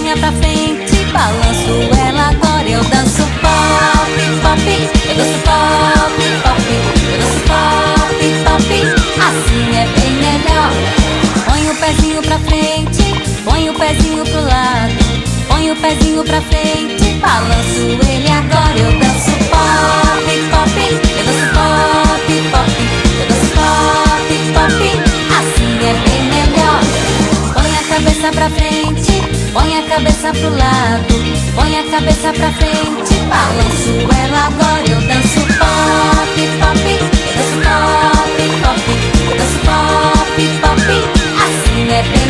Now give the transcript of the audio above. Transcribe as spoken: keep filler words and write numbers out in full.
Ponha pra frente, balanço ela, agora eu danço pop, pop. Eu danço pop, pop. Eu danço pop, pop. Assim é bem melhor. Põe o pezinho pra frente, põe o pezinho pro lado. Põe o pezinho pra frente, balanço ele, agora eu danço pop, pop. Eu danço pop, pop. Eu danço pop, pop. Assim é bem melhor. Põe a cabeça pra frente, põe a cabeça pro lado. Põe a cabeça pra frente, balanço ela, agora eu danço pop, pop. Eu danço pop, pop. Eu danço pop, pop. Assim é bem